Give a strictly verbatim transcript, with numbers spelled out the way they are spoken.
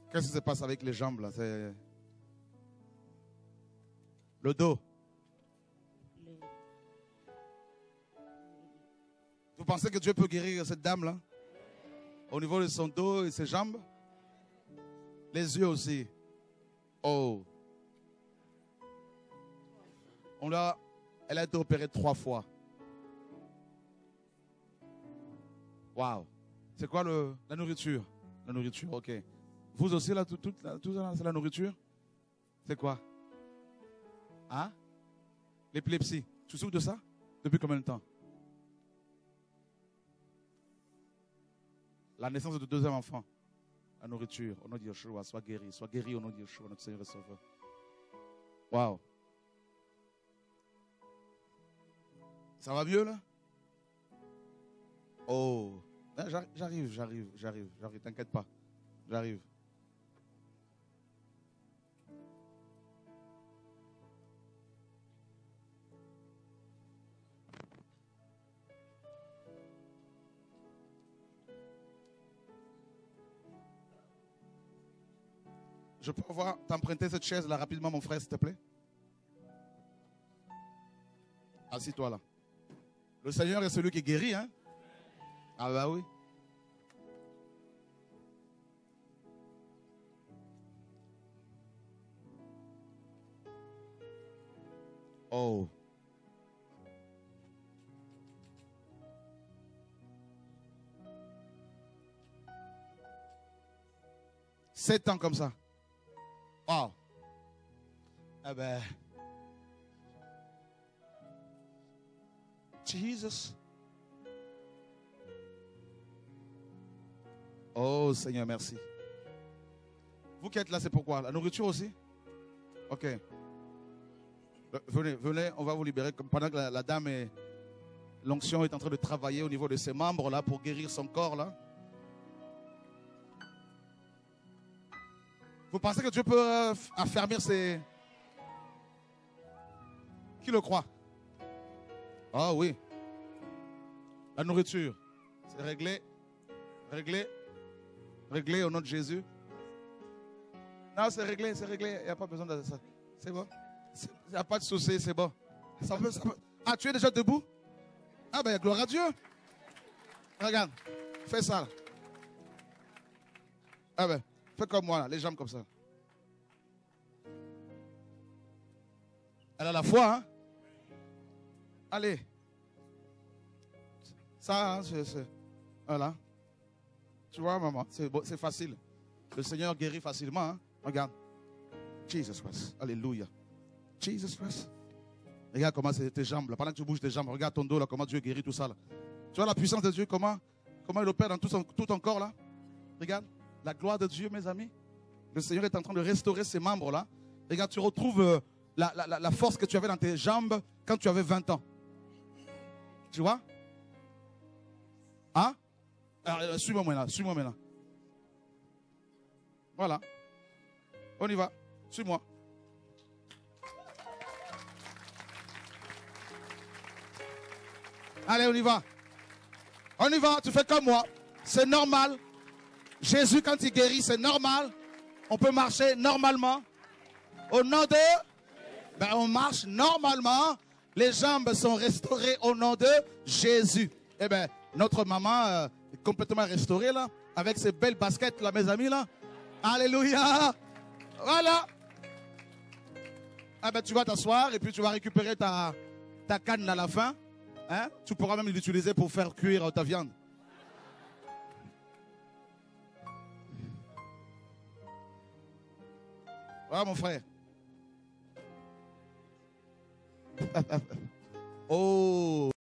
Qu'est-ce qui se passe avec les jambes là? C'est le dos. Le... Vous pensez que Dieu peut guérir cette dame là? Au niveau de son dos et ses jambes? Les yeux aussi. Oh. On l'a, elle a été opérée trois fois. Waouh. C'est quoi le, la nourriture? La nourriture, ok. Vous aussi là, tout, tout, tout ça, c'est la nourriture? C'est quoi? Hein? L'épilepsie. Tu souffres de ça? Depuis combien de temps? La naissance de deuxième enfant. La nourriture, au nom de Yeshua, sois guéri. Sois guéri au nom de Yeshua, notre Seigneur et Sauveur. Waouh. Ça va mieux là? Oh. J'arrive, j'arrive, j'arrive, j'arrive. T'inquiète pas. J'arrive. Je peux avoir t'emprunter cette chaise là rapidement, mon frère, s'il te plaît? Assis-toi là. Le Seigneur est celui qui guérit, hein? Ah bah oui. Oh. Sept ans comme ça. Wow. Eh ben. Jesus. Oh Seigneur, merci. Vous qui êtes là, c'est pourquoi? La nourriture aussi? Ok. Venez, venez, on va vous libérer. Pendant que la, la dame est... L'onction est en train de travailler au niveau de ses membres là pour guérir son corps là. Vous pensez que Dieu peut euh, affermir ses... Qui le croit? Ah oui. La nourriture, c'est réglé. Réglé. Réglé au nom de Jésus. Non, c'est réglé, c'est réglé. Il n'y a pas besoin de ça. C'est bon. Il n'y a pas de souci, c'est bon. Ça peut, ça peut... Ah, tu es déjà debout? Ah ben, gloire à Dieu. Regarde, fais ça. Là. Ah ben, fais comme moi, là, les jambes comme ça. Elle a la foi, hein? Allez. Ça, hein, c'est... Voilà. Tu vois, maman, c'est bon, c'est facile. Le Seigneur guérit facilement, hein? Regarde. Jesus Christ. Alléluia. Jesus Christ. Regarde comment c'est tes jambes, là. Pendant que tu bouges tes jambes, regarde ton dos, là, comment Dieu guérit tout ça, là. Tu vois la puissance de Dieu, comment, comment il opère dans tout, son, tout ton corps, là. Regarde. La gloire de Dieu, mes amis. Le Seigneur est en train de restaurer ses membres, là. Regarde, tu retrouves euh, la, la, la force que tu avais dans tes jambes quand tu avais vingt ans. Tu vois? Hein? Alors, suis-moi maintenant, suis-moi maintenant. Voilà. On y va. Suis-moi. Allez, on y va. On y va, tu fais comme moi. C'est normal. Jésus, quand il guérit, c'est normal. On peut marcher normalement. Au nom de... Ben, on marche normalement. Les jambes sont restaurées au nom de Jésus. Eh bien, notre maman euh, est complètement restaurée, là. Avec ses belles baskets, là, mes amis, là. Alléluia. Voilà. Ah ben, tu vas t'asseoir et puis tu vas récupérer ta, ta canne à la fin. Hein? Tu pourras même l'utiliser pour faire cuire ta viande. Voilà, mon frère. Oh.